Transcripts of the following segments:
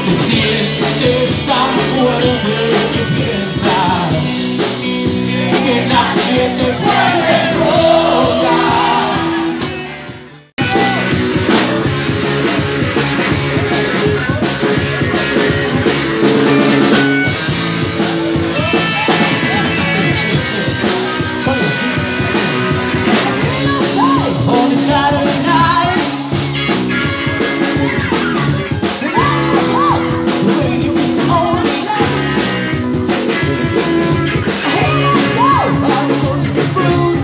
te sientes tan fuerte que piensas que nadie te puede tocar. On a Saturday night, the radio is only light. I hate myself, I want to be through.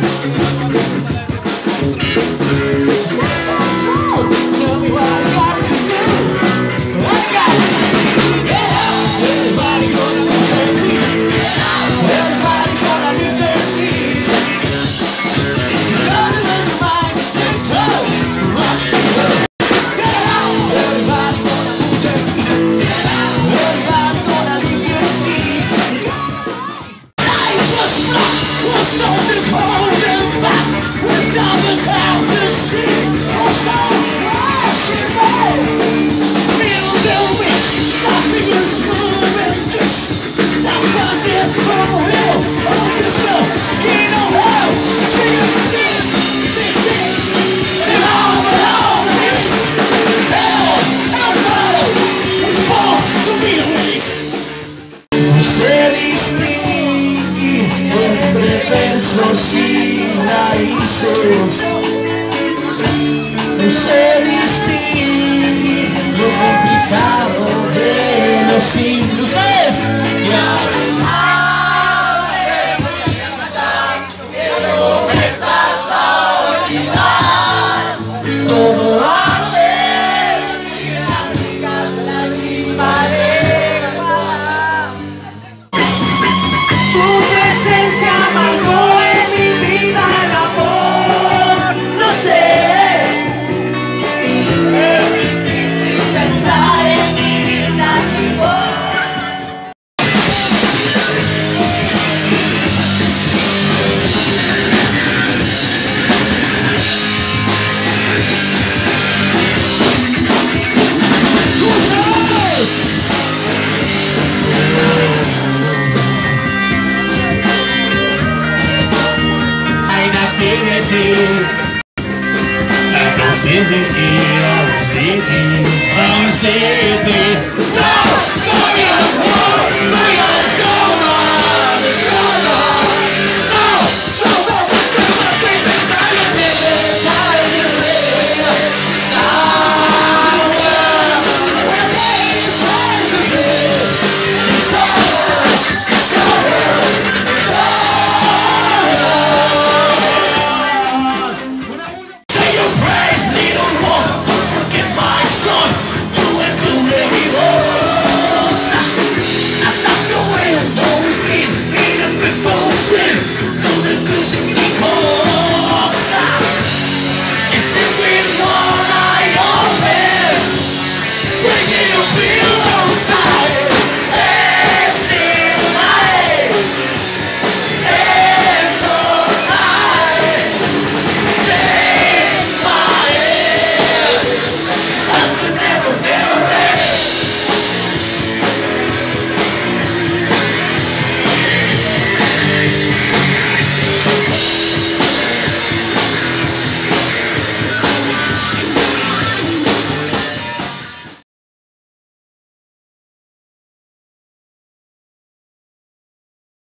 That's all true. Tell me what I got to do. I got to get out. Everybody gonna leave their feet. Everybody gonna leave their seat. You gotta learn to mind and toe. Rush to go. Get out. Everybody gonna move their feet. Everybody gonna leave their seat. Life was black. Was darkness holding back. Was darkness out the sea. Was all flashing red. Feel the wish. Nothing is moving twist. That's what this from real. Oh, this love. King of hell. Chicken this. 16. And all this. Hell. Outlaw. Was born to be a waste. No se distingue entre versos y raíces. No se distingue lo complicado de los simples. Y ahora todo arde. Tu presencia marcó en mi vida el amor. No sé, es difícil pensar en mi vida sin vos. I'm city,